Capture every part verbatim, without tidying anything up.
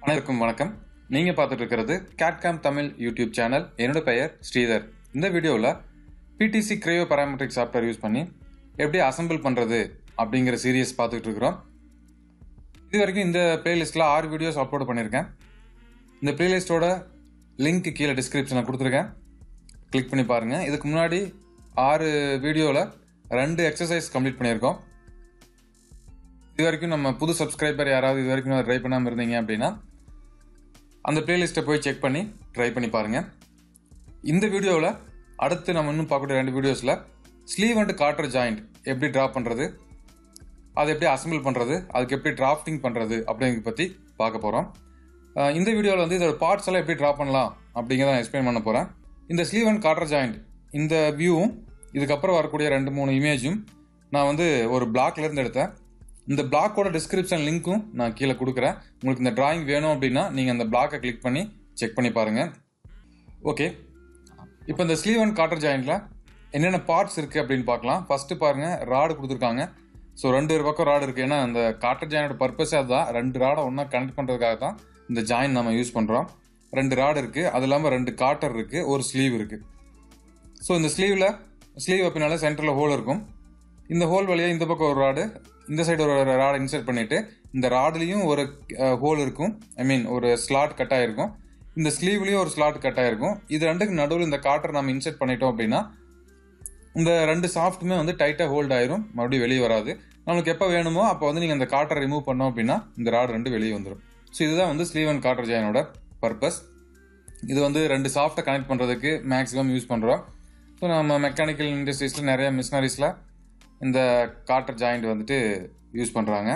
அனைவருக்கும் வணக்கம். நீங்க பார்த்துட்டு இருக்கிறது கேட்காம் தமிழ் யூடியூப் சேனல். என்னோட பெயர் ஸ்ரீதர். இந்த வீடியோவில் PTC Creo parametric software use பண்ணி எப்படி அசம்பிள் பண்ணுறது அப்படிங்கிற சீரியஸ் பார்த்துட்டு இருக்கிறோம். இது வரைக்கும் இந்த பிளேலிஸ்ட்டில் ஆறு வீடியோஸ் அப்லோட் பண்ணியிருக்கேன். இந்த பிளேலிஸ்ட்டோட லிங்க் கீழே டிஸ்கிரிப்ஷனில் கொடுத்துருக்கேன், கிளிக் பண்ணி பாருங்கள். இதுக்கு முன்னாடி ஆறு வீடியோவில் ரெண்டு எக்ஸசைஸ் கம்ப்ளீட் பண்ணியிருக்கோம். இது வரைக்கும் நம்ம புது சப்ஸ்கிரைபர் யாராவது இது வரைக்கும் ட்ரை பண்ணாமல் இருந்தீங்க அப்படின்னா அந்த பிளேலிஸ்ட்டை போய் செக் பண்ணி ட்ரை பண்ணி பாருங்கள். இந்த வீடியோவில் அடுத்து நம்ம இன்னும் பார்க்கக்கூடிய ரெண்டு வீடியோஸில் ஸ்லீவ் அண்ட் கார்டர் ஜாயிண்ட் எப்படி ட்ரா பண்ணுறது, அதை எப்படி அசம்பிள் பண்ணுறது, அதுக்கு எப்படி டிராஃப்டிங் பண்ணுறது அப்படிங்கிறத பற்றி பார்க்க போகிறோம். இந்த வீடியோவில் வந்து இதோட பார்ட்ஸ் எல்லாம் எப்படி ட்ரா பண்ணலாம் அப்படிங்கிறத நான் எக்ஸ்பிளைன் பண்ண போகிறேன். இந்த ஸ்லீவ் அண்ட் கார்டர் ஜாயிண்ட் இந்த வியூவும் இதுக்கப்புறம் வரக்கூடிய ரெண்டு மூணு இமேஜும் நான் வந்து ஒரு பிளாக்லேருந்து எடுத்தேன். இந்த பிளாக்கோட டிஸ்கிரிப்ஷன் லிங்க்கும் நான் கீழே கொடுக்குறேன். உங்களுக்கு இந்த டிராயிங் வேணும் அப்படின்னா நீங்கள் அந்த பிளாக்கை கிளிக் பண்ணி செக் பண்ணி பாருங்கள். ஓகே, இப்போ இந்த ஸ்லீவ் அண்ட் கார்டர் ஜாயிண்டில் என்னென்ன பார்ட்ஸ் இருக்குது அப்படின்னு பார்க்கலாம். ஃபஸ்ட்டு பாருங்கள், ராடு கொடுத்துருக்காங்க. ஸோ ரெண்டு பக்கம் ராடு இருக்குது. ஏன்னா அந்த கார்டர் ஜாயினோட பர்பஸே அதுதான். ரெண்டு ராடை ஒன்றா கனெக்ட் பண்ணுறதுக்காக தான் இந்த ஜாயின் நம்ம யூஸ் பண்ணுறோம். ரெண்டு ராடு இருக்குது, அது இல்லாமல் ரெண்டு கார்டர் இருக்குது, ஒரு ஸ்லீவ் இருக்குது. ஸோ இந்த ஸ்லீவில் ஸ்லீவ் அப்படின்னால சென்டரில் ஹோல் இருக்கும். இந்த ஹோல் வழியாக இந்த பக்கம் ஒரு ராடு, இந்த சைடு ஒரு ராடை இன்சர்ட் பண்ணிவிட்டு இந்த ராடுலேயும் ஒரு ஹோல் இருக்கும், ஐ மீன் ஒரு ஸ்லாட் கட் ஆகிருக்கும். இந்த ஸ்லீவ்லேயும் ஒரு ஸ்லாட் கட் ஆகிருக்கும். இது ரெண்டுக்கு நடுவில் இந்த கார்டர் நம்ம இன்சர்ட் பண்ணிட்டோம் அப்படின்னா இந்த ரெண்டு சாஃப்ட்டுமே வந்து டைட்டாக ஹோல்ட் ஆயிரும், மறுபடியும் வெளியே வராது. நம்மளுக்கு எப்போ வேணுமோ அப்போ வந்து நீங்கள் அந்த கார்டரை ரிமூவ் பண்ணோம் அப்படின்னா இந்த ராடு ரெண்டு வெளியே வந்துடும். ஸோ இதுதான் வந்து ஸ்லீவ் அண்ட் கார்டர் ஜாயினோட பர்பஸ். இது வந்து ரெண்டு சாஃப்ட்டை கனெக்ட் பண்ணுறதுக்கு மேக்ஸிமம் யூஸ் பண்ணுறோம். ஸோ நம்ம மெக்கானிக்கல் இண்டஸ்ட்ரீஸில் நிறைய மிஷினரிஸில் இந்த கார்டர் ஜாயிண்ட் வந்துட்டு யூஸ் பண்ணுறாங்க.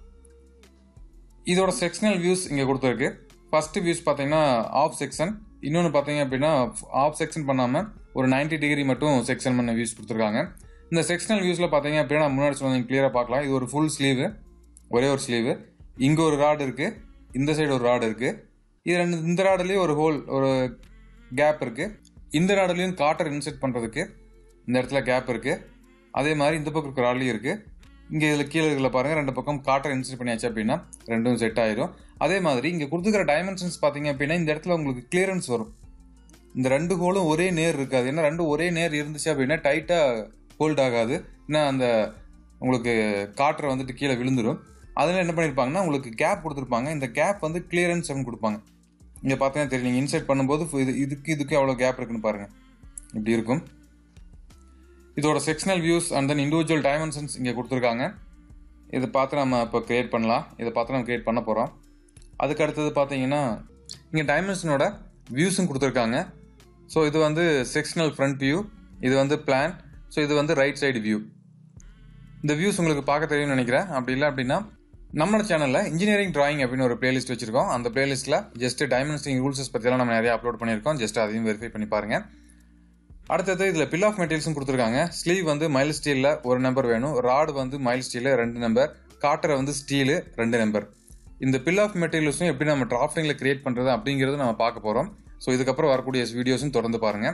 இதோட செக்ஷனல் வியூஸ் இங்கே கொடுத்துருக்கு. ஃபஸ்ட்டு வியூஸ் பார்த்தீங்கன்னா ஆஃப் செக்ஷன், இன்னொன்று பார்த்தீங்க அப்படின்னா ஆஃப் செக்ஷன் பண்ணாமல் ஒரு நைன்டி டிகிரி மட்டும் செக்ஷன் பண்ண வியூஸ் கொடுத்துருக்காங்க. இந்த செக்ஷனல் வியூஸில் பார்த்தீங்க அப்படின்னா முன்னாடி சொன்னீங்க கிளியராக பார்க்கலாம். இது ஒரு ஃபுல் ஸ்லீவு, ஒரே ஒரு ஸ்லீவு. இங்கே ஒரு ராடு இருக்குது, இந்த சைடு ஒரு ராடு இருக்குது. இது ரெண்டு, இந்த ராடுலேயும் ஒரு ஹோல், ஒரு கேப் இருக்குது. இந்த ராடுலேயும் கார்டர் இன்செர்ட் பண்ணுறதுக்கு இந்த இடத்துல கேப் இருக்குது. அதே மாதிரி இந்த பக்கம் இருக்கிற ராட்லையும் இருக்குது. இங்கே இதில் கீழே இருக்கிற பாருங்கள், ரெண்டு பக்கம் கார்டர் இன்சர்ட் பண்ணியாச்சு அப்படின்னா ரெண்டும் செட் ஆயிடும். அதே மாதிரி இங்கே கொடுத்துக்கிற டைமென்ஷன்ஸ் பார்த்தீங்க அப்படின்னா இந்த இடத்துல உங்களுக்கு கிளியரன்ஸ் வரும். இந்த ரெண்டு ஹோலும் ஒரே நேர் இருக்காது. ஏன்னா ரெண்டு ஒரே நேர் இருந்துச்சு அப்படின்னா டைட்டாக ஹோல்ட் ஆகாது. ஏன்னா அந்த உங்களுக்கு கார்டர் வந்துட்டு கீழே விழுந்துடும். அதில் என்ன பண்ணியிருப்பாங்கன்னா உங்களுக்கு கேப் கொடுத்துருப்பாங்க. இந்த கேப் வந்து கிளியரன்ஸ் அப்படின்னு கொடுப்பாங்க. இங்கே பார்த்தீங்கன்னா தெரியும், நீங்கள் இன்சர்ட் பண்ணும்போது இது இதுக்கு இதுக்கு எவ்வளோ கேப் இருக்குன்னு பாருங்கள், இப்படி இருக்கும். இதோட sectional views and then individual dimensions இங்கே கொடுத்துருக்காங்க. இதை பார்த்து நம்ம இப்போ க்ரியேட் பண்ணலாம். இதை பார்த்து நம்ம க்ரியேட் பண்ண போகிறோம். அதுக்கு அடுத்தது பார்த்தீங்கன்னா இங்கே டைமென்ஷனோட வியூஸும் கொடுத்துருக்காங்க. ஸோ இது வந்து செக்ஷனல் ஃப்ரண்ட் வியூ, இது வந்து பிளான், ஸோ இது வந்து ரைட் சைடு வியூ. இந்த வியூஸ் உங்களுக்கு பார்க்க தெரியும்னு நினைக்கிறேன். அப்படி இல்லை அப்படின்னா நம்மளோட சேனலில் இன்ஜினியரிங் டிராயிங் அப்படின்னு ஒரு பிளேலிஸ்ட் வச்சிருக்கோம். அந்த பிளேலிஸ்ட்டில் ஜஸ்ட் டைமென்ஷனிங் ரூல்ஸஸ் பற்றியெல்லாம் நம்ம நிறைய அப்லோட் பண்ணியிருக்கோம். ஜஸ்ட் அதையும் வெரிஃபை பண்ணி பாருங்கள். அடுத்தது இதில் பில் ஆஃப் மெட்டீரியல்ஸும் கொடுத்துருக்காங்க. ஸ்லீவ் வந்து மைல் ஸ்டீலில் ஒரு நம்பர் வேணும், ராடு வந்து மைல் ஸ்டீலில் ரெண்டு நம்பர், கார்டரை வந்து ஸ்டீலு ரெண்டு நம்பர். இந்த பில் ஆஃப் மெட்டீரியல்ஸும் எப்படி நம்ம டிராஃப்டிங்கில் கிரியேட் பண்ணுறது அப்படிங்கிறது நம்ம பார்க்க போகிறோம். ஸோ இதுக்கப்புறம் வரக்கூடிய வீடியோஸும் தொடர்ந்து பாருங்கள்.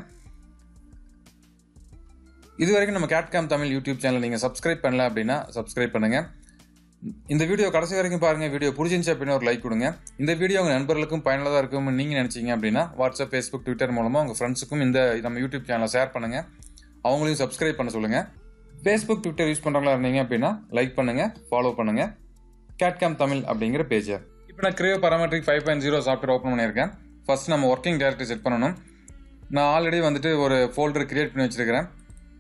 இது வரைக்கும் நம்ம கேட்காம் தமிழ் யூடியூப் சேனல் நீங்கள் சப்ஸ்கிரைப் பண்ணல அப்படின்னா சப்ஸ்கிரைப் பண்ணுங்கள். இந்த வீடியோ கடைசி வரைக்கும் பாருங்கள். வீடியோ பிடிச்சிருந்துச்சு அப்படின்னா ஒரு லைக் கொடுங்க. இந்த வீடியோ உங்கள் நண்பர்களுக்கும் பயனுள்ளதாக இருக்கும்னு நீங்கள் நினச்சிங்க அப்படின்னா வாட்ஸ்அப், ஃபேஸ்புக், ட்விட்டர் மூலமாக உங்கள் ஃப்ரெண்ட்ஸுக்கும் இந்த நம்ம யூடியூப் சேனலை ஷேர் பண்ணுங்கள். அவங்களையும் சப்ஸ்கிரைப் பண்ண சொல்லுங்கள். ஃபேஸ்புக், ட்விட்டர் யூஸ் பண்ணுறவங்களா இருந்தீங்க அப்படின்னா லைக் பண்ணுங்கள், ஃபாலோ பண்ணுங்கள் கேட்காம் தமிழ் அப்படிங்கிற பேஜை. இப்போ நான் Creo parametric five point zero software open பண்ணியிருக்கேன். ஃபர்ஸ்ட் நம்ம ஒர்க்கிங் டைரக்டரி செட் பண்ணணும். நான் ஆல்ரெடி வந்துட்டு ஒரு ஃபோல்டர் கிரியேட் பண்ணி வச்சிருக்கிறேன்.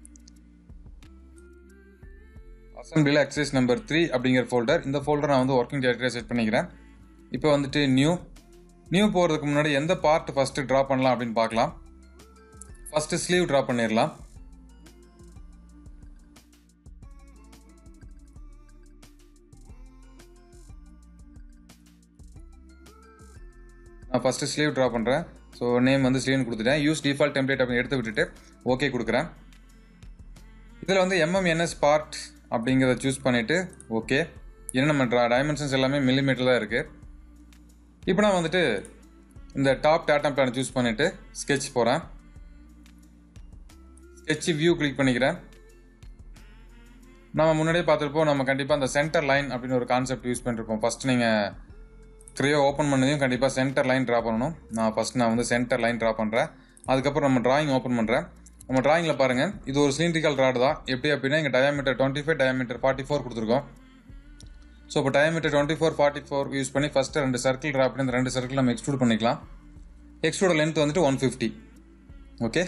அசம்பிளியில் எக்ஸசைஸ் நம்பர் த்ரீ அப்படிங்கிற ஃபோல்டர். இந்த ஃபோல்டர் நான் வந்து ஒர்க்கிங் டைரக்டரியாக செட் பண்ணிக்கிறேன். இப்போ வந்துட்டு நியூ நியூ போகிறதுக்கு முன்னாடி எந்த பார்ட் ஃபஸ்ட்டு ட்ரா பண்ணலாம் அப்படின்னு பார்க்கலாம். ஃபஸ்ட்டு ஸ்லீவ் ட்ரா பண்ணிடலாம். நான் ஃபஸ்ட்டு ஸ்லீவ் ட்ரா பண்ணுறேன். ஸோ நேம் வந்து ஸ்லீவ்னு கொடுத்துட்டேன். யூஸ் டிஃபால்ட் டெம்ப்ளேட் அப்படின்னு எடுத்து விட்டுட்டு ஓகே கொடுக்குறேன். இதில் வந்து எம்எம்என்எஸ் பார்ட் அப்படிங்கிறத சூஸ் பண்ணிவிட்டு ஓகே. ஏன்னா நம்ம டைமென்ஷன்ஸ் எல்லாமே மில்லிமீட்டர் தான் இருக்குது. இப்போ நான் வந்துட்டு இந்த டாப் டேட்டா பிளானை சூஸ் பண்ணிவிட்டு ஸ்கெட்ச் போகிறேன். ஸ்கெட்ச் வியூ கிளிக் பண்ணிக்கிறேன். நம்ம முன்னாடியே பார்த்துருப்போம், நம்ம கண்டிப்பாக அந்த சென்டர் லைன் அப்படின்னு ஒரு கான்செப்ட் யூஸ் பண்ணிருப்போம். ஃபஸ்ட் நீங்கள் க்ரியோ ஓப்பன் பண்ணதையும் கண்டிப்பாக சென்டர் லைன் ட்ரா பண்ணணும். நான் ஃபஸ்ட் நான் வந்து சென்டர் லைன் ட்ரா பண்ணுறேன். அதுக்கப்புறம் நம்ம டிராயிங் ஓப்பன் பண்ணுறேன். நம்ம டிராயிங்கில் பாருங்கள், இது ஒரு சிலிண்ட்ரிக்கல் ராடு தான். எப்படி அப்படின்னா இங்கே diameter twenty five diameter forty four கொடுத்துருக்கோம். ஸோ இப்போ diameter twenty four forty four use பண்ணி ஃபஸ்ட்டு ரெண்டு சர்க்கிள் ட்ரா பண்ணி இந்த ரெண்டு சர்க்கிள் நம்ம எக்ஸ்ட்ரூட் பண்ணிக்கலாம். எக்ஸ்ட்ரூட லென்த் வந்துட்டு ஒன் ஃபிஃப்டி. ஓகே,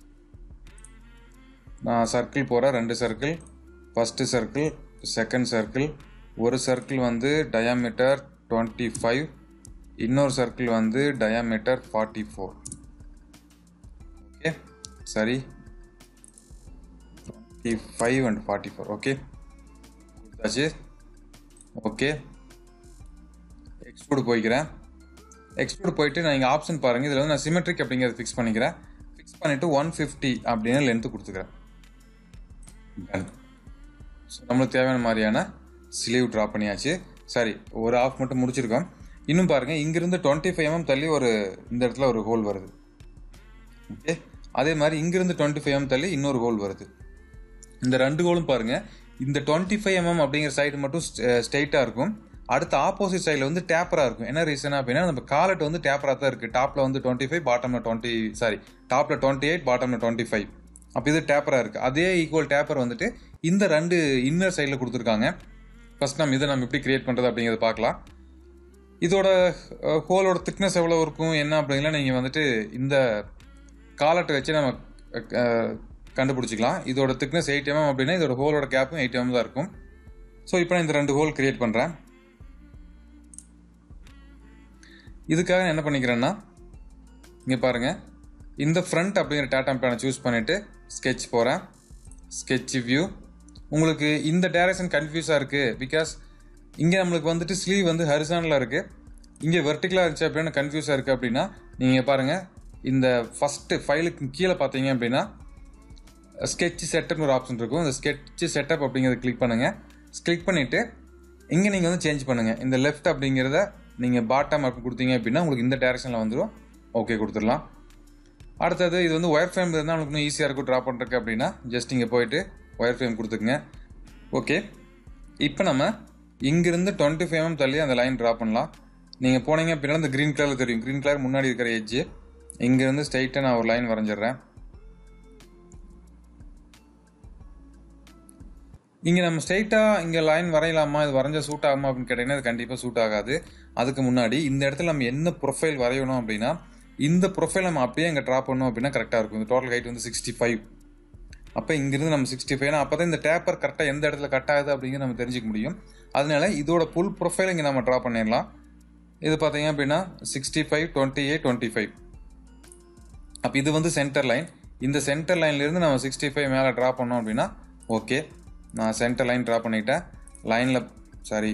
நான் சர்க்கிள் போகிறேன். ரெண்டு circle, first circle, second circle. ஒரு சர்க்கிள் வந்து டயாமீட்டர் டுவெண்ட்டி ஃபைவ், இன்னொரு சர்க்கிள் வந்து டயாமீட்டர் ஃபார்ட்டி ஃபோர். ஓகே சரி, twenty five and forty four. Okay கொடுத்தாச்சு. ஓகே எக்ஸ்ட்ரூட் போய்க்கிறேன். எக்ஸ்ட்ரூட் போயிட்டு நான் இங்கே ஆப்ஷன் பாருங்கள், இதில் வந்து நான் சிமெட்ரிக் அப்படிங்கிறத ஃபிக்ஸ் பண்ணிக்கிறேன். ஃபிக்ஸ் பண்ணிவிட்டு ஒன் ஃபிஃப்டி அப்படின்னு லென்த்து கொடுத்துக்கிறேன். டன். ஸோ நம்மளுக்கு தேவையான மாதிரியான ஸ்லீவ் ட்ரா பண்ணியாச்சு. சரி, ஒரு ஆஃப் மட்டும் முடிச்சிருக்கோம். இன்னும் பாருங்கள், இங்கிருந்து டுவெண்ட்டி ஃபைவ் எம்எம் தள்ளி ஒரு இந்த இடத்துல ஒரு ஹோல் வருது. ஓகே, அதே மாதிரி இங்கிருந்து டுவெண்ட்டி ஃபைவ் எம் தள்ளி இன்னொரு ஹோல் வருது. இந்த ரெண்டு ஹோலும் பாருங்கள், இந்த டுவெண்ட்டி ஃபைவ் எம்எம் அப்படிங்கிற சைடு மட்டும் ஸ்ட்ரெயிட்டாக இருக்கும். அடுத்த ஆப்போசிட் சைடில் வந்து டேப்பராக இருக்கும். என்ன ரீசன் அப்படின்னா நம்ம காலட் வந்து டேப்பராக தான் இருக்குது. டாப்பில் வந்து டுவெண்ட்டி ஃபைவ் பாட்டமில் டுவெண்ட்டி சாரி டாப்பில் டுவெண்ட்டி எயிட் பாட்டமில் டுவெண்ட்டி ஃபைவ். அப்போ இது டேப்பராக இருக்குது. அதே ஈக்குவல் டேப்பர் வந்துட்டு இந்த ரெண்டு இன்னர் சைடில் கொடுத்துருக்காங்க. ஃபஸ்ட் நம்ம இதை நம்ம எப்படி கிரியேட் பண்ணுறது அப்படிங்கிறத பார்க்கலாம். இதோட ஹோலோட திக்னஸ் எவ்வளோ இருக்கும் என்ன அப்படிங்கலாம் நீங்கள் வந்துட்டு இந்த காலட்டை வச்சு நம்ம கண்டுபிடிச்சிக்கலாம். இதோட திக்னஸ் எயிட் எம்எம் அப்படின்னா இதோட ஹோலோட கேப்பும் எயிட் எம்எம் தான் இருக்கும். ஸோ இப்போ நான் இந்த ரெண்டு ஹோல் கிரியேட் பண்ணுறேன். இதுக்காக என்ன பண்ணிக்கிறேன்னா, இங்கே பாருங்கள், இந்த ஃப்ரண்ட் அப்படிங்கிற டேட்டா பேனை சூஸ் பண்ணிவிட்டு ஸ்கெட்ச் போகிறேன். Sketch view. உங்களுக்கு இந்த டைரக்ஷன் கன்ஃபியூஸாக இருக்குது, பிகாஸ் இங்கே நம்மளுக்கு வந்துட்டு ஸ்லீவ் வந்து ஹரிசானலாக இருக்குது, இங்கே வெர்டிகலாக இருந்துச்சு அப்படின்னு கன்ஃபியூஸாக இருக்குது அப்படின்னா நீங்கள் பாருங்கள், இந்த ஃபஸ்ட்டு ஃபைலுக்கு கீழே பார்த்தீங்க அப்படின்னா ஸ்கெட்ச் செட்டப்னு ஒரு ஆப்ஷன் இருக்கும். இந்த ஸ்கெட்ச் செட்டப் அப்படிங்கிறத கிளிக் பண்ணுங்கள். கிளிக் பண்ணிவிட்டு இங்கே நீங்கள் வந்து சேஞ்ச் பண்ணுங்கள். இந்த லெஃப்ட் அப்படிங்கிறத நீங்கள் பாட்டம் அப்படி கொடுத்தீங்க அப்படின்னா உங்களுக்கு இந்த டைரக்ஷனில் வந்துடும். ஓகே கொடுத்துடலாம். அடுத்தது இது வந்து ஒயர் ஃப்ரேம் இருந்தால் உங்களுக்கு இன்னும் ஈஸியாக இருக்கும் ட்ரா பண்ணுறதுக்கு அப்படின்னா ஜஸ்ட் இங்கே போயிட்டு ஒயர் ஃப்ரேம் கொடுத்துக்குங்க. ஓகே, இப்போ நம்ம இங்கிருந்து டுவெண்ட்டி ஃபைவ் எம் தள்ளி அந்த லைன் ட்ரா பண்ணலாம். நீங்கள் போனீங்க அப்படின்னா இந்த க்ரீன் கலரில் தெரியும். க்ரீன் கலர் முன்னாடி இருக்கிற எட்ஜு. இங்கேருந்து ஸ்ட்ரைட்டாக நான் ஒரு லைன் வரைஞ்சிட்றேன். இங்கே நம்ம ஸ்ட்ரைட்டாக இங்கே லைன் வரையலாமா, இது வரைஞ்சா சூட் ஆகுமா அப்படின்னு கேட்டிங்கன்னா அது கண்டிப்பாக சூட் ஆகாது. அதுக்கு முன்னாடி இந்த இடத்துல நம்ம என்ன ப்ரொஃபைல் வரையணும் அப்படின்னா இந்த ப்ரொஃபைல் நம்ம அப்படியே இங்கே ட்ரா பண்ணோம் அப்படின்னா கரெக்டாக இருக்கும். இந்த டோட்டல் ஹைட் வந்து சிக்ஸ்டி ஃபைவ். அப்போ இங்கிருந்து நம்ம சிக்ஸ்டி ஃபைவ்னா அப்போ தான் இந்த டேப்பர் கரெக்டாக எந்த இடத்துல கட் ஆகுது அப்படிங்கிறது நம்ம தெரிஞ்சிக்க முடியும். அதனால இதோட ஃபுல் ப்ரொஃபைல் இங்கே நம்ம ட்ரா பண்ணிடலாம். இது பார்த்தீங்க அப்படின்னா sixty five twenty eight twenty five. அப்போ இது வந்து சென்டர் லைன். இந்த சென்டர் லைன்லேருந்து நம்ம சிக்ஸ்டி ஃபைவ் மேலே ட்ரா பண்ணோம் அப்படின்னா ஓகே, நான் சென்டர் லைன் ட்ரா பண்ணிட்டேன். லைனில் சாரி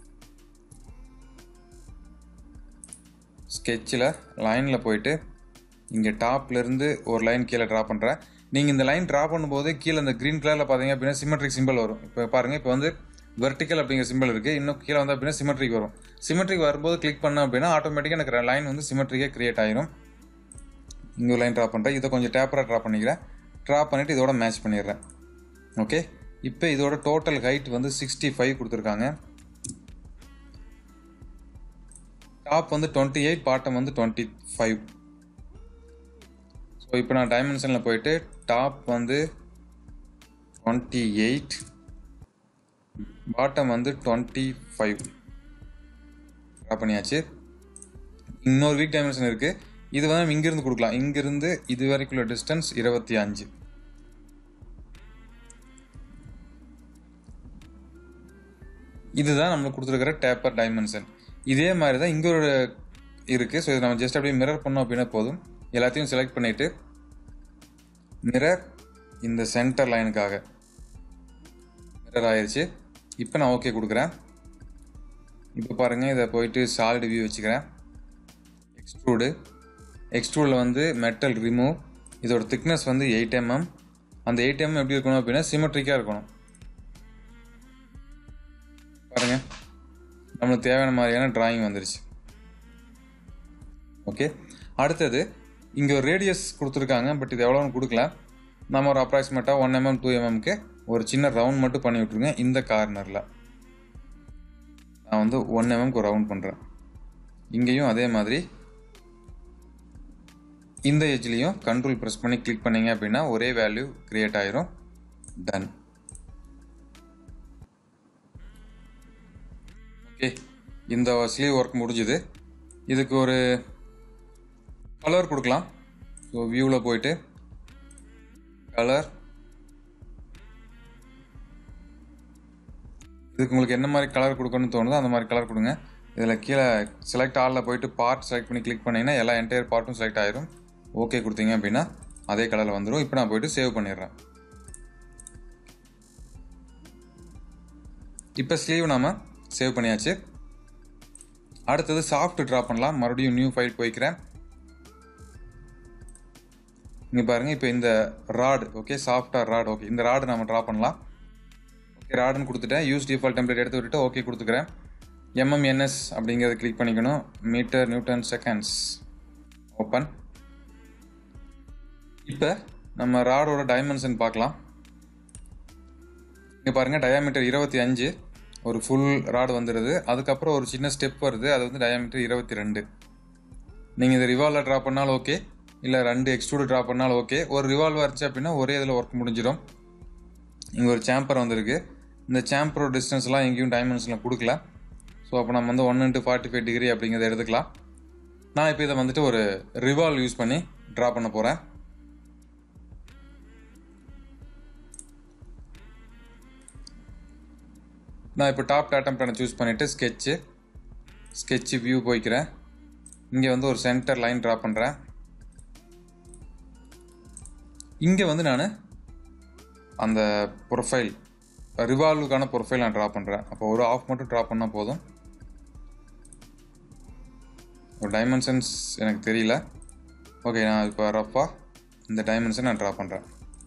ஸ்கெட்சில் லைனில் போயிட்டு இங்கே டாப்லேருந்து ஒரு லைன் கீழே ட்ரா பண்ணுறேன். நீங்கள் இந்த லைன் ட்ரா பண்ணும்போது கீழே இந்த க்ரீன் கலரில் பார்த்தீங்க அப்படின்னா சிமெட்ரிக் சிம்பிள் வரும். இப்போ பாருங்கள், இப்போ வந்து வெர்டிக்கல் அப்படிங்கிற சிம்பிள் இருக்குது. இன்னும் கீழே வந்து அப்படின்னா சிமெட்ரிக் வரும். சிமெட்ரிக் வரும்போது கிளிக் பண்ணோம் அப்படின்னா ஆட்டோமேட்டிக்காக எனக்கு லைன் வந்து சிமெட்ரிக்காக க்ரியேட் ஆகிரும். இங்கே ஒரு லைன் ட்ரா பண்ணுறேன். இதை கொஞ்சம் டேப்பராக ட்ரா பண்ணிக்கிறேன். ட்ரா பண்ணிவிட்டு இதோட மேட்ச் பண்ணிடுறேன். ஓகே, இப்போ இதோட டோட்டல் ஹைட் வந்து சிக்ஸ்டி ஃபைவ் கொடுத்துருக்காங்க. டாப் வந்து டுவெண்ட்டி எயிட், பாட்டம் வந்து டுவெண்ட்டி ஃபைவ். ஸோ இப்போ நான் டைமென்ஷனில் போயிட்டு டாப் வந்து டுவெண்ட்டி எயிட், பாட்டம் வந்து டுவெண்ட்டி ஃபைவ் ட்ரா பண்ணியாச்சு. இன்னொரு வீக் டைமென்ஷன் இருக்குது. இது வந்து இங்கிருந்து கொடுக்கலாம். இங்கிருந்து இது வரைக்குள்ள டிஸ்டன்ஸ் இருபத்தி அஞ்சு. இதுதான் நம்மளுக்கு கொடுத்துருக்கிற டேப்பர் டைமென்ஷன். இதே மாதிரி தான் இங்கே ஒரு இருக்குது. ஸோ இதை நம்ம ஜஸ்ட் அப்படியே மிரர் பண்ணோம் அப்படின்னா போதும். எல்லாத்தையும் செலக்ட் பண்ணிவிட்டு மிரர் இந்த சென்டர் லைனுக்காக மிரர் ஆயிடுச்சு. இப்போ நான் ஓகே கொடுக்குறேன். இப்போ பாருங்கள், இதை போயிட்டு சாலிட் வியூ வச்சுக்கிறேன். எக்ஸ்ட்ரூடு எக்ஸ்ட்ரூடில் வந்து மெட்டல் ரிமூவ். இதோட திக்னஸ் வந்து எயிட் எம்எம். அந்த எயிட் எம்எம் எப்படி இருக்கணும் அப்படின்னா சிமெட்ரிக்காக இருக்கணும். பாருங்கள், நம்மளுக்கு தேவையான மாதிரியான டிராயிங் வந்துருச்சு. ஓகே, அடுத்தது இங்கே ஒரு ரேடியஸ் கொடுத்துருக்காங்க. பட் இது எவ்வளோன்னு கொடுக்கல. நம்ம ஒரு அப்ராக்சிமேட்டாக ஒன் எம்எம் டூ எம்எம்க்கு ஒரு சின்ன ரவுண்ட் மட்டும் பண்ணி விட்ருங்க. இந்த கார்னரில் நான் வந்து ஒன் எம்எம்க்கு ஒரு ரவுண்ட் பண்ணுறேன். இங்கேயும் அதே மாதிரி இந்த எட்ஜ்லேயும் கண்ட்ரோல் ப்ரெஸ் பண்ணி கிளிக் பண்ணிங்க அப்படின்னா ஒரே வேல்யூ கிரியேட் ஆயிரும். டன். ஓகே, இந்த ஸ்லீவ் ஒர்க் முடிஞ்சுது. இதுக்கு ஒரு கலர் கொடுக்கலாம். ஸோ வியூவில் போயிட்டு கலர், இதுக்கு உங்களுக்கு என்ன மாதிரி கலர் கொடுக்கணும்னு தோணுதோ அந்த மாதிரி கலர் கொடுங்க. இதில் கீழே செலக்ட் ஆலில் போயிட்டு பார்ட் செலக்ட் பண்ணி கிளிக் பண்ணிங்கன்னா எல்லா என்டையர் பார்ட்டும் செலக்ட் ஆயிரும். ஓகே கொடுத்தீங்க அப்படின்னா அதே கலரில் வந்துடும். இப்போ நான் போயிட்டு சேவ் பண்ணிடுறேன். இப்போ ஸ்லீவ் நாம சேவ் பண்ணியாச்சு. அடுத்தது சாஃப்ட் ட்ரா பண்ணலாம். மறுபடியும் நியூ ஃபைல் போய்க்கிறேன். இங்கே பாருங்கள், இப்போ இந்த ராட், ஓகே சாஃப்டாக ராட், ஓகே இந்த ராடு நம்ம ட்ரா பண்ணலாம். ஓகே ராடுன்னு கொடுத்துட்டேன். யூஸ் டிஃபால்ட் டெம்ப்ளேட் எடுத்து விட்டுட்டு ஓகே கொடுத்துக்கிறேன். எம்எம்என்எஸ் அப்படிங்கிறத கிளிக் பண்ணிக்கணும். Metre newton seconds. ஓப்பன். இப்போ நம்ம ராடோட டைமென்ஷன் பார்க்கலாம். இங்கே பாருங்கள், டயாமீட்டர் இருபத்தி அஞ்சு ஒரு ஃபுல் ராடு வந்துடுது. அதுக்கப்புறம் ஒரு சின்ன ஸ்டெப் வருது, அது வந்து டயாமீட்டர் இருபத்தி ரெண்டு. நீங்கள் இதை ரிவால்வில் ட்ரா பண்ணாலும் ஓகே, இல்லை ரெண்டு எக்ஸ்ட்ரூடு ட்ரா பண்ணாலும் ஓகே. ஒரு ரிவால்வ் இருந்துச்சு அப்படின்னா ஒரே இதில் ஒர்க் முடிஞ்சிடும். இங்கே ஒரு சாம்பர் வந்திருக்கு. இந்த சாம்பரோட டிஸ்டன்ஸ்லாம் எங்கேயும் டைமென்ஷனில் கொடுக்கல. ஸோ அப்போ நம்ம வந்து one into forty five degree அப்படிங்கிறத எடுத்துக்கலாம். நான் இப்போ இதை வந்துட்டு ஒரு ரிவால்வ் யூஸ் பண்ணி ட்ரா பண்ண போகிறேன். நான் இப்போ டாப் டாட்டம் பேனை சூஸ் பண்ணிவிட்டு ஸ்கெட்சு ஸ்கெட்சு வியூ போய்க்கிறேன். இங்கே வந்து ஒரு சென்டர் லைன் ட்ரா பண்ணுறேன். இங்கே வந்து நான் அந்த ப்ரொஃபைல் ரிவால்வுக்கான ப்ரொஃபைல் நான் ட்ரா பண்ணுறேன். அப்போ ஒரு ஆஃப் மட்டும் ட்ரா பண்ணால் போதும். ஒரு டைமென்ஷன்ஸ் எனக்கு தெரியல. ஓகே, நான் இப்போ ரஃபாக இந்த டைமென்ஷன் நான் ட்ரா பண்ணுறேன்.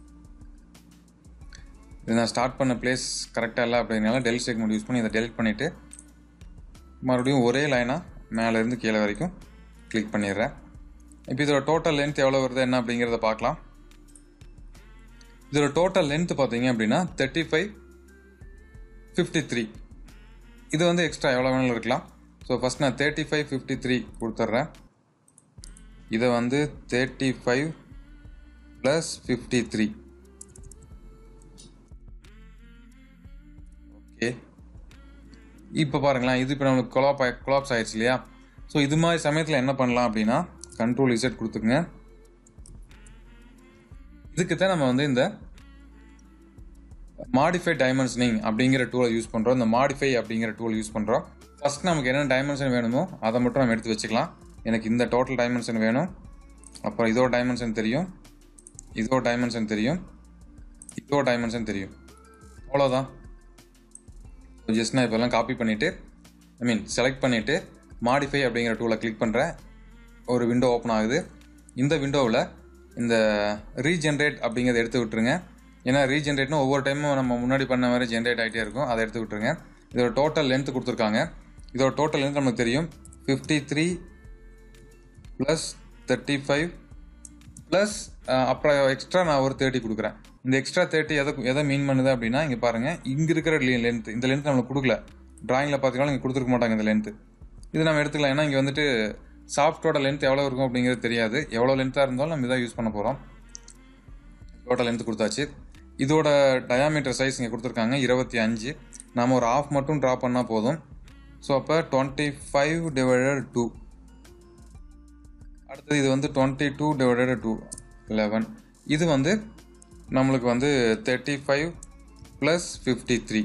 இது நான் ஸ்டார்ட் பண்ண பிளேஸ் கரெக்டாக இல்லை அப்படின்னால டெலிட் செக்மெண்ட் யூஸ் பண்ணி இதை டெலிட் பண்ணிவிட்டு மறுபடியும் ஒரே லைனாக மேலேருந்து கீழே வரைக்கும் கிளிக் பண்ணிடுறேன். இப்போ இதோட டோட்டல் லென்த் எவ்வளோ வருது என்ன அப்படிங்கிறத பார்க்கலாம். இதோட டோட்டல் லென்த் பார்த்தீங்க அப்படின்னா தேர்ட்டி ஃபைவ் ஃபிஃப்டி த்ரீ. இது வந்து எக்ஸ்ட்ரா எவ்வளோ வேணாலும் இருக்கலாம். ஸோ ஃபஸ்ட் நான் தேர்ட்டி ஃபைவ் ஃபிஃப்டி த்ரீ கொடுத்துட்றேன். இதை வந்து thirty five plus fifty three. Okay, இப்போ பாருங்களேன், இது இப்போ நம்மளுக்கு கொலாப் கொலாப்ஸ் ஆயிடுச்சு இல்லையா? ஸோ இது மாதிரி சமயத்தில் என்ன பண்ணலாம் அப்படின்னா கண்ட்ரோல் இசட் கொடுத்துக்குங்க. இதுக்கு தான் நம்ம வந்து இந்த மாடிஃபை டைமென்ஷனிங் அப்படிங்கிற டூலை யூஸ் பண்ணுறோம். இந்த மாடிஃபை அப்படிங்கிற டூல் யூஸ் பண்ணுறோம். ஃபஸ்ட் நமக்கு என்னென்ன டைமென்ஷன் வேணுமோ அதை மட்டும் நம்ம எடுத்து வச்சுக்கலாம். எனக்கு இந்த டோட்டல் டைமென்ஷன் வேணும், அப்புறம் இதோட டைமென்ஷன் தெரியும், இதோட டைமென்ஷன் தெரியும், இதோட டைமென்ஷன் தெரியும். அவ்வளோதான். ஜஸ்ட் நான் இப்போல்லாம் காப்பி பண்ணிவிட்டு ஐ மீன் செலக்ட் பண்ணிவிட்டு மாடிஃபை அப்படிங்கிற டூலை கிளிக் பண்ணுறேன். ஒரு விண்டோ ஓப்பன் ஆகுது. இந்த விண்டோவில் இந்த ரீஜென்ரேட் அப்படிங்கிறத எடுத்து விட்டுருங்க. ஏன்னா ரீஜென்ரேட்னா ஒவ்வொரு டைமும் நம்ம முன்னாடி பண்ண மாதிரி ஜென்ரேட் ஆகிட்டே இருக்கும். அதை எடுத்து விட்டுருங்க. இதோட டோட்டல் லென்த் கொடுத்துருக்காங்க. இதோட டோட்டல் லென்த் நமக்கு தெரியும் fifty three plus thirty five plus அப்புறம் எக்ஸ்ட்ரா நான் ஒரு தேர்ட்டி கொடுக்குறேன். இந்த எக்ஸ்ட்ரா தேர்ட்டி எதை எதை மீன் பண்ணுது அப்படின்னா இங்கே பாருங்கள், இங்கே இருக்கிற லென்த், இந்த லென்த் நம்மளுக்கு கொடுக்கல. ட்ராயிங்கில் பார்த்தீங்கன்னா இங்கே கொடுத்துருக்க மாட்டாங்க இந்த லென்த்து. இது நம்ம எடுத்துக்கலாம். ஏன்னா இங்கே வந்துட்டு சாஃப்டோட லென்த் எவ்வளோ இருக்கும் அப்படிங்கிறது தெரியாது. எவ்வளோ லென்த்தாக இருந்தாலும் நம்ம இதாக யூஸ் பண்ண போகிறோம். டோட்டல் லென்த் கொடுத்தாச்சு. இதோட டயாமீட்டர் சைஸ் இங்கே கொடுத்துருக்காங்க இருபத்தி அஞ்சு. நாம் ஒரு ஆஃப் மட்டும் ட்ரா பண்ணால் போதும். ஸோ அப்போ டுவெண்ட்டி ஃபைவ் டிவைடட் டூ. அடுத்தது இது வந்து twenty two divided two eleven. இது வந்து நம்மளுக்கு வந்து thirty five plus fifty three.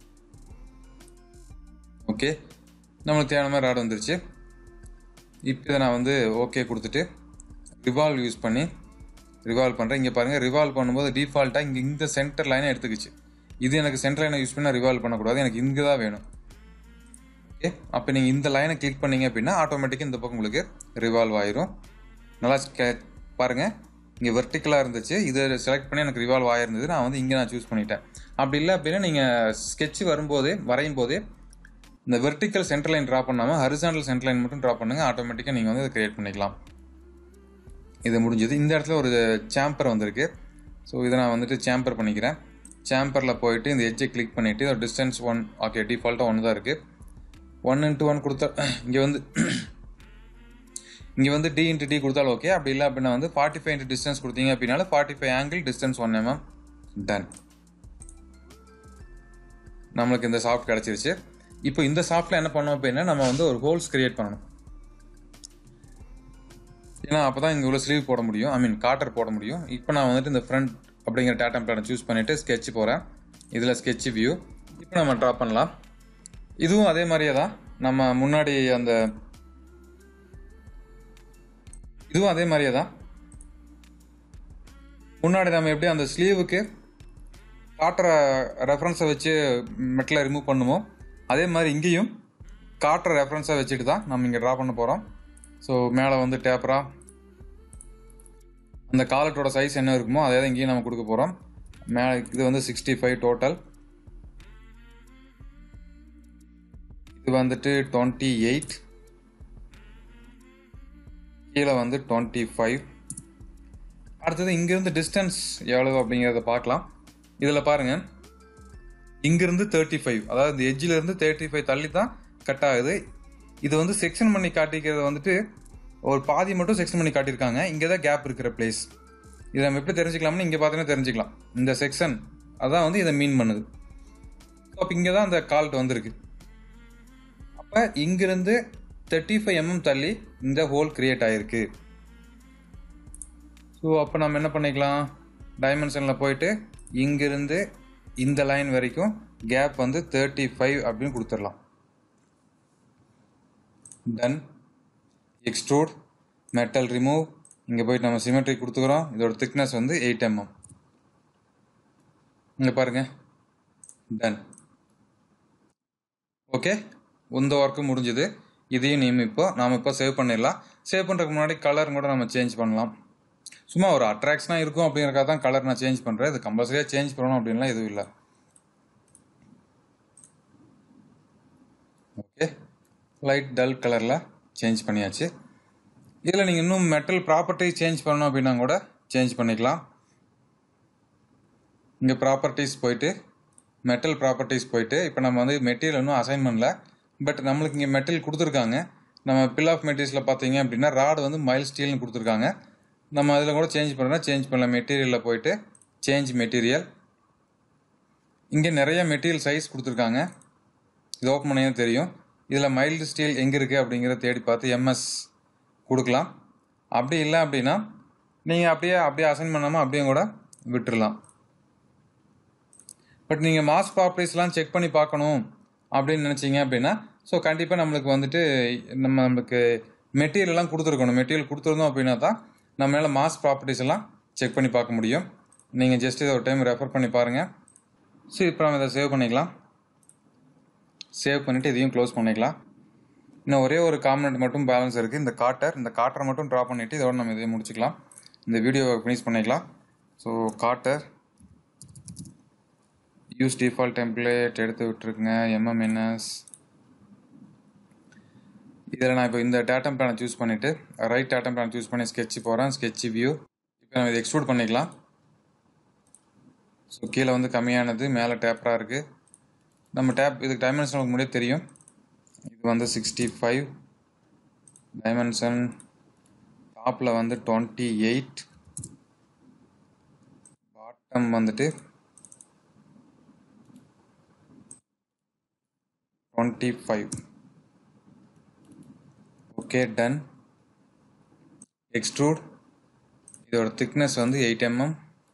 Okay, நம்மளுக்கு தேவையான மாதிரி ராட் வந்துருச்சு. இப்போ இதை நான் வந்து ஓகே கொடுத்துட்டு ரிவால்வ் யூஸ் பண்ணி ரிவால்வ் பண்ணுறேன். இங்கே பாருங்கள், ரிவால்வ் பண்ணும்போது டிஃபால்ட்டாக இங்கே இந்த சென்டர் லைனை எடுத்துக்கிச்சு. இது எனக்கு சென்டர் லைனை யூஸ் பண்ணால் ரிவால்வ் பண்ணக்கூடாது, எனக்கு இங்கே தான் வேணும். ஓகே, அப்போ நீங்கள் இந்த லைனை கிளிக் பண்ணிங்க அப்படின்னா ஆட்டோமேட்டிக்காக இந்த பக்கம் உங்களுக்கு ரிவால்வ் ஆயிரும். நல்லா கே பாருங்கள், இங்கே வெர்டிக்கலாக இருந்துச்சு, இதை செலக்ட் பண்ணி எனக்கு ரிவால்வ் ஆகிருந்தது. நான் வந்து இங்கே நான் சூஸ் பண்ணிட்டேன். அப்படி இல்லை அப்படின்னா நீங்கள் ஸ்கெட்ச் வரும்போதே வரையும் போதே இந்த வெர்டிக்கல் சென்டர் லைன் ட்ரா பண்ணாமல் ஹரிசாண்டல் சென்டர் லைன் மட்டும் ட்ரா பண்ணுங்கள். ஆட்டோமேட்டிக்காக நீங்கள் வந்து இதை க்ரியேட் பண்ணிக்கலாம். இது முடிஞ்சது. இந்த இடத்துல ஒரு சாம்பர் வந்திருக்கு. ஸோ இதை நான் வந்துட்டு சாம்பர் பண்ணிக்கிறேன். சாம்பரில் போயிட்டு இந்த எட்ஜை கிளிக் பண்ணிவிட்டு ஒரு டிஸ்டன்ஸ் ஒன். ஓகே, டிஃபால்ட்டாக ஒன்று தான் இருக்குது. ஒன் இன்ட்டு ஒன் கொடுத்தா இங்கே வந்து இங்கே வந்து டி இன்ட்டு டி கொடுத்தாலும் ஓகே, அப்படி இல்லை அப்படின்னா வந்து ஃபார்ட்டி ஃபைவ் இன்ட்டு டிஸ்டன்ஸ் கொடுத்தீங்க அப்படின்னால forty five angle distance one mm. Done. நம்மளுக்கு இந்த சாஃப்ட் கிடச்சிருச்சு. இப்போ இந்த சாஃப்ட்டில் என்ன பண்ணோம் அப்படின்னா நம்ம வந்து ஒரு ஹோல்ஸ் கிரியேட் பண்ணணும். ஏன்னா அப்போ தான் இங்கே உள்ள ஸ்லீவ் போட முடியும், ஐ மீன் காட்டர் போட முடியும். இப்போ நான் வந்துட்டு இந்த ஃப்ரண்ட் அப்படிங்கிற டேட்டா பிளானை சூஸ் பண்ணிவிட்டு ஸ்கெட்ச் போகிறேன். இதில் ஸ்கெட்ச் வியூ இப்போ நம்ம ட்ரா பண்ணலாம். இதுவும் அதே மாதிரியே தான் நம்ம முன்னாடி அந்த இதுவும் அதே மாதிரியே தான் முன்னாடி நம்ம எப்படி அந்த ஸ்லீவுக்கு காட்டுற ரெஃபரன்ஸை வச்சு மெட்டில் ரிமூவ் பண்ணுவோம், அதே மாதிரி இங்கேயும் காட்டுற ரெஃபரன்ஸை வச்சுட்டு தான் நம்ம இங்கே ட்ரா பண்ண போகிறோம். ஸோ மேலே வந்து டேப்பரா அந்த காலட்டோட சைஸ் என்ன இருக்குமோ அதே தான் இங்கேயும் நம்ம கொடுக்க போகிறோம். மேலே இது வந்து சிக்ஸ்டி ஃபைவ் டோட்டல், இது வந்துட்டு டுவெண்ட்டி எயிட், கீழே வந்து டுவெண்ட்டி ஃபைவ். அடுத்தது இங்கேருந்து டிஸ்டன்ஸ் எவ்வளவு அப்படிங்கிறத பார்க்கலாம். இதில் பாருங்கள், இங்கேருந்து தேர்ட்டி ஃபைவ், அதாவது இந்த எட்ஜிலேருந்து தேர்ட்டி ஃபைவ் தள்ளி தான் கட் ஆகுது. இது வந்து செக்ஷன் பண்ணி காட்டிக்கிறது வந்துட்டு ஒரு பாதி மட்டும் செக்ஷன் பண்ணி காட்டியிருக்காங்க. இங்கே தான் கேப் இருக்கிற பிளேஸ். இதை நம்ம எப்படி தெரிஞ்சுக்கலாம்னு இங்கே பார்த்தீங்கன்னா தெரிஞ்சுக்கலாம். இந்த செக்ஷன் அதான் வந்து இதை மீன் பண்ணுது. அப்போ இங்கே தான் அந்த கால்ட் வந்திருக்கு. அப்போ இங்கிருந்து தேர்ட்டி ஃபைவ் எம்எம் தள்ளி இந்த ஹோல் கிரியேட் ஆகிருக்கு. ஸோ அப்போ நம்ம என்ன பண்ணிக்கலாம், டைமென்ஷனில் போயிட்டு இங்கிருந்து இந்த லைன் வரைக்கும் கேப் வந்து தேர்ட்டி ஃபைவ் அப்படின்னு கொடுத்துடலாம். டன். எக்ஸ்ட்ரூட், மெட்டல் ரிமூவ், இங்கே போயிட்டு நம்ம சிமெட்ரி கொடுத்துக்கிறோம். இதோட திக்னஸ் வந்து எயிட் எம்எம். இங்கே பாருங்க. டன். ஓகே, இந்த ஒர்க்கு முடிஞ்சுது. இதையும் நீம் இப்போ நாம் இப்போ சேவ் பண்ணிடலாம். சேவ் பண்ணுறதுக்கு முன்னாடி கலர் கூட நம்ம சேஞ்ச் பண்ணலாம். சும்மா ஒரு அட்ராக்ஷனாக இருக்கும் அப்படிங்கிறக்காக தான் கலர் நான் சேஞ்ச் பண்ணுறேன். இது கம்பல்சரியாக சேஞ்ச் பண்ணணும் அப்படின்லாம் எதுவும் இல்லை. ஓகே, லைட் டல் கலரில் சேஞ்ச் பண்ணியாச்சு. இதில் நீங்கள் இன்னும் மெட்டல் ப்ராப்பர்ட்டி சேஞ்ச் பண்ணணும் அப்படின்னா கூட சேஞ்ச் பண்ணிக்கலாம். இங்கே ப்ராப்பர்ட்டிஸ் போயிட்டு மெட்டல் ப்ராப்பர்ட்டிஸ் போயிட்டு இப்போ நம்ம வந்து மெட்டீரியல் இன்னும் அசைன் பண்ணல, பட் நம்மளுக்கு இங்கே மெட்டீரியல் கொடுத்துருக்காங்க. நம்ம பில் ஆஃப் மெட்டீரியல்ஸில் பார்த்தீங்க அப்படின்னா ராடு வந்து மைல் ஸ்டீல்னு கொடுத்துருக்காங்க. நம்ம அதில் கூட சேஞ்ச் பண்ணலாம். சேஞ்ச் பண்ணலாம். மெட்டீரியலில் போயிட்டு சேஞ்ச் மெட்டீரியல். இங்கே நிறைய மெட்டீரியல் சைஸ் கொடுத்துருக்காங்க. இது ஓப்பன் பண்ணியும் தெரியும். இதில் மைல்டு ஸ்டீல் எங்கே இருக்குது அப்படிங்கிறத தேடி பார்த்து எம்எஸ் கொடுக்கலாம். அப்படி இல்லை அப்படின்னா நீங்கள் அப்படியே அப்படியே அசைன் பண்ணாமல் அப்படியே கூட விட்டுடலாம். பட் நீங்கள் மாஸ் ப்ராப்பர்ட்டிஸ்லாம் செக் பண்ணி பார்க்கணும் அப்படின்னு நினச்சிங்க அப்படின்னா ஸோ கண்டிப்பாக நம்மளுக்கு வந்துட்டு நம்ம நம்மளுக்கு மெட்டீரியல்லாம் கொடுத்துருக்கணும். மெட்டீரியல் கொடுத்துருந்தோம் அப்படின்னா தான் நம்மளால் மாஸ் ப்ராப்பர்ட்டிஸ் எல்லாம் செக் பண்ணி பார்க்க முடியும். நீங்கள் ஜஸ்ட் இதை ஒரு டைம் ரெஃபர் பண்ணி பாருங்கள். ஸோ இப்போ நம்ம இதை சேவ் பண்ணிக்கலாம். சேவ் பண்ணிவிட்டு இதையும் க்ளோஸ் பண்ணிக்கலாம். இன்னும் ஒரே ஒரு காம்பனண்ட் மட்டும் பேலன்ஸ் இருக்குது, இந்த காட்டர். இந்த காட்டரை மட்டும் ட்ரா பண்ணிவிட்டு இதோட நம்ம இதையும் முடிச்சுக்கலாம். இந்த வீடியோவை ஃபினிஷ் பண்ணிக்கலாம். So cutter use default template எடுத்து விட்டுருக்குங்க. எம்எம்என்எஸ் இதில் நான் இப்போ இந்த டேட்டம் பிளானை சூஸ் பண்ணிவிட்டு ரைட் டேட்டம் பிளான் சூஸ் பண்ணி ஸ்கெட்ச் போகிறேன். Sketch view. இப்போ நம்ம இதை எக்ஸ்ட்ரூட் பண்ணிக்கலாம். ஸோ கீழே வந்து கம்மியானது, மேலே டேப்பராக இருக்குது. நம்ம டேப் இதுக்கு டைமென்ஷன் நமக்கு முன்னாடியே தெரியும். இது வந்து சிக்ஸ்டி ஃபைவ் டைமென்ஷன், டாப்பில் வந்து டுவெண்ட்டி எயிட், பாட்டம் வந்துட்டு twenty five. Okay, done. Extrude. இதோட திக்னஸ் வந்து எயிட் எம்எம்.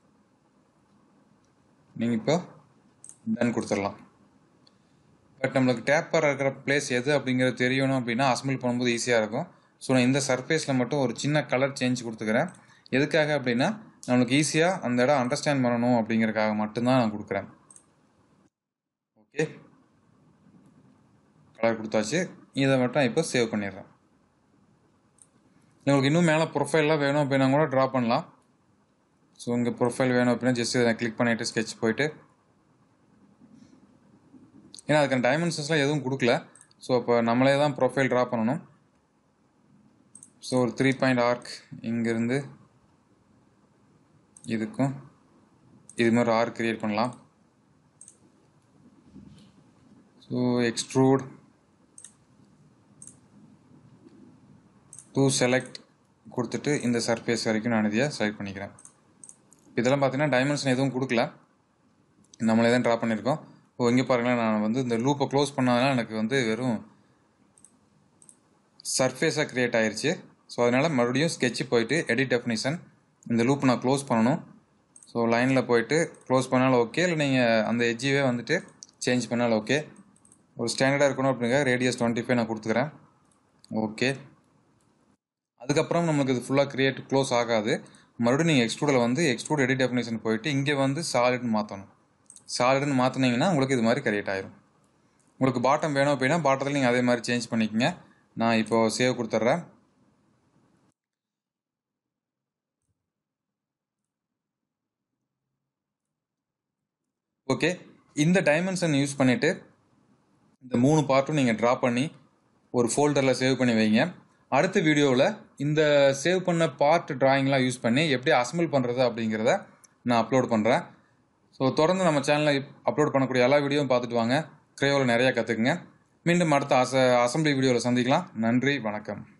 நீங்கள் இப்போ டன் கொடுத்துடலாம். பட் நம்மளுக்கு டேப்பர் இருக்கிற பிளேஸ் எது அப்படிங்கிறது தெரியணும் அப்படின்னா அசம்பிள் பண்ணும்போது ஈஸியாக இருக்கும். ஸோ நான் இந்த சர்ஃபேஸில் மட்டும் ஒரு சின்ன கலர் சேஞ்ச் கொடுத்துக்கிறேன். எதுக்காக அப்படின்னா நம்மளுக்கு ஈஸியாக அந்த இடம் அண்டர்ஸ்டாண்ட் பண்ணணும் அப்படிங்கிறதுக்காக மட்டும்தான் நான் கொடுக்குறேன். ஓகே, கலர் கொடுத்தாச்சு. இதை மட்டும் இப்போ சேவ் பண்ணிடுறேன். உங்களுக்கு இன்னும் மேலே ப்ரொஃபைல்லாம் வேணும் அப்படின்னா கூட ட்ரா பண்ணலாம். ஸோ இங்கே ப்ரொஃபைல் வேணும் அப்படின்னா ஜஸ்ட் இதை கிளிக் பண்ணிவிட்டு ஸ்கெட்ச் போயிட்டு, ஏன்னா அதுக்கான டைமென்ஷன்ஸ்லாம் எதுவும் கொடுக்கல. ஸோ அப்போ நம்மளே தான் ப்ரொஃபைல் ட்ரா பண்ணணும். ஸோ ஒரு த்ரீ பாயிண்ட் ஆர்க் இங்கேருந்து இதுக்கும் இது மாதிரி ஆர்க் கிரியேட் பண்ணலாம். ஸோ எக்ஸ்ட்ரூட் டு செலக்ட் கொடுத்துட்டு இந்த சர்ஃபேஸ் வரைக்கும் நான் இதையை செலக்ட் பண்ணிக்கிறேன். இதெல்லாம் பார்த்தீங்கன்னா டைமென்ஷன் எதுவும் கொடுக்கல, நம்மளே தான் ட்ரா பண்ணியிருக்கோம். ஓ இங்கே பாருங்களேன், நான் வந்து இந்த லூப்பை க்ளோஸ் பண்ணாதனால எனக்கு வந்து வெறும் சர்ஃபேஸாக க்ரியேட் ஆயிடுச்சு. ஸோ அதனால் மறுபடியும் ஸ்கெட்சு போயிட்டு எடிட் டெஃபினிஷன், இந்த லூப் நான் க்ளோஸ் பண்ணணும். ஸோ லைனில் போயிட்டு க்ளோஸ் பண்ணாலும் ஓகே, இல்லை நீங்கள் அந்த எட்ஜிவே வந்துட்டு சேஞ்ச் பண்ணாலும் ஓகே. ஒரு ஸ்டாண்டர்டாக இருக்கணும் அப்படிங்க ரேடியஸ் டுவெண்ட்டி ஃபைவ் நான் கொடுத்துக்கிறேன். ஓகே, அதுக்கப்புறம் நம்மளுக்கு இது ஃபுல்லாக க்ரியேட் க்ளோஸ் ஆகாது. மறுபடியும் நீங்கள் எக்ஸ்ட்ரூடில் வந்து எக்ஸ்ட்ரூட் எடிட் டெஃபினிஷன் போயிட்டு இங்கே வந்து சாலிட்னு மாற்றணும். சாலிட்னு மாற்றினீங்கன்னா உங்களுக்கு இது மாதிரி கிரியேட் ஆயிரும். உங்களுக்கு பாட்டம் வேணும் அப்படின்னா பாட்டத்தில் நீங்கள் அதே மாதிரி சேஞ்ச் பண்ணிக்கோங்க. நான் இப்போது சேவ் கொடுத்துட்றேன். ஓகே, இந்த டைமென்ஷன் யூஸ் பண்ணிவிட்டு இந்த மூணு பார்ட்டும் நீங்கள் ட்ரா பண்ணி ஒரு ஃபோல்டரில் சேவ் பண்ணி வைங்க. அடுத்த வீடியோவில் இந்த சேவ் பண்ண பார்ட் ட்ராயிங்லாம் யூஸ் பண்ணி எப்படி அசம்பிள் பண்ணுறது அப்படிங்கிறத நான் அப்லோட் பண்ணுறேன். ஸோ தொடர்ந்து நம்ம சேனலில் அப்லோட் பண்ணக்கூடிய எல்லா வீடியோவும் பார்த்துட்டு வாங்க. கிரேயோவில் நிறையா கற்றுக்குங்க. மீண்டும் அடுத்த அச அசம்பிளி வீடியோவில் சந்திக்கலாம். நன்றி, வணக்கம்.